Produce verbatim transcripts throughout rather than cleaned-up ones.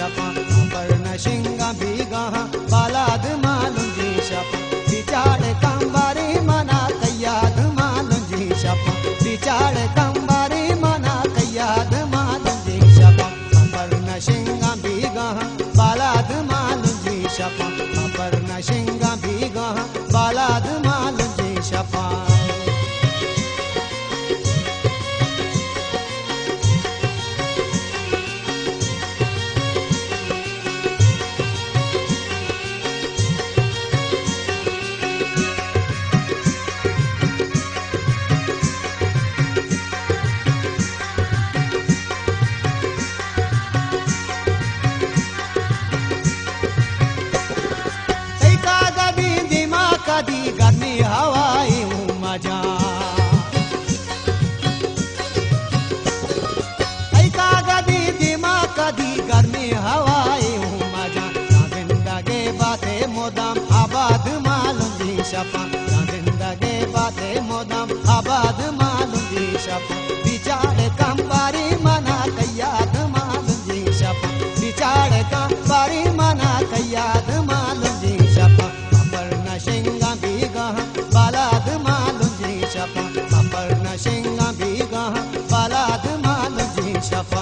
शपा पर्ण शिंगा भीगा बालाद मालुंजी शपा बिचाड़ कंबारी मना कैयाद मालुंजी शपा बिचाड़ कंबारी मना कैयाद मालुंजी शपा पर्ण शिंगा भीगा बालाद मालुंजी शपा पर्ण शिंगा भीगा बालाद मालुंजी शपा कदी गर्मी हवाई हूँ मजा ऐका गदी दिमा कदी गर्मी हवाई हूँ मजा जिंदगी बातें मोदम आबाद मालूंगी शपा जिंदगी बातें मोदम आबाद मालूंगी शपा बिचारे कंबारी मना कैयाद मालूंगी शपा बिचारे कंबारी मना कैयाद मालूंगी शपा शिंगा भीगा बालाद मालुंजी शपा पर्ण शिंगा भीगा बालाद मालुंजी शपा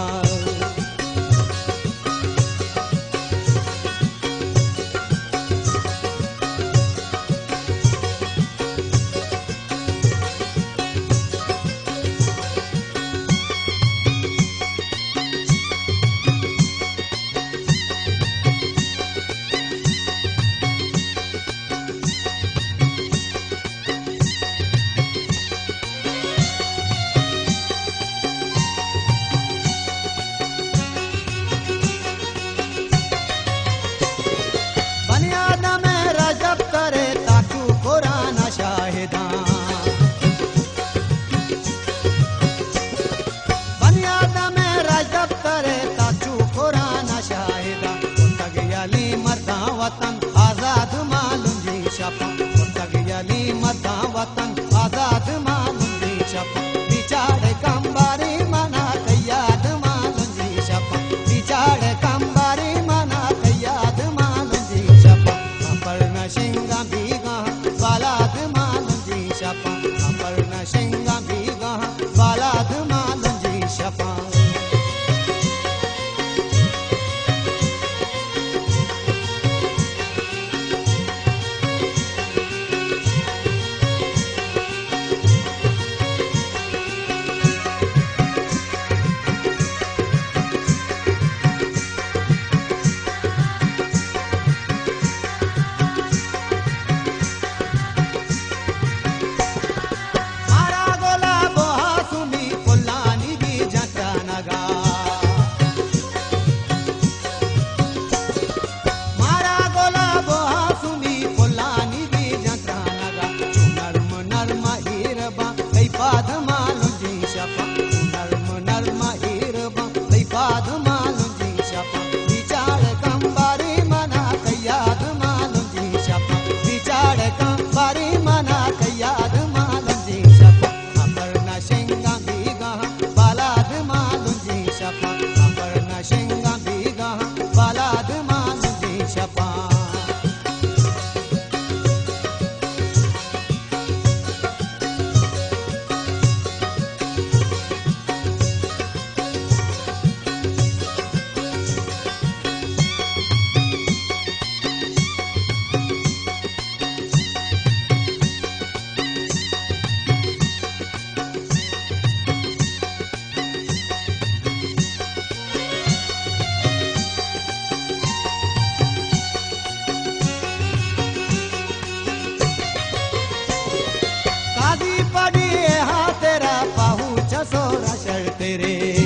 वतन आजाद मालूंगी शपा तगयली मता वतन आजाद मालूंगी शपा बिचारे कंबारी मना कैयाद मालूंगी शपा बिचारे कंबारी मना कैयाद मालूंगी शपा पर्ण शिंगा भीगा बालाद मालूंगी शपा पर्ण शिंगा भीगा बालाद मालूंगी शपा पाद मालूंगी शपा नर्म नर्म हीरबा पाद मालूंगी शपा बिचारे कंबारी मना कैयाद मालूंगी शपा बिचारे कंबारी मना कैयाद मालूंगी शपा पर्ण शिंगा भीगा बालाद मालूंगी शपा पर्ण शिंगा भीगा बालाद मालूंगी शपा तेरा पाहू चसोरा शर तेरे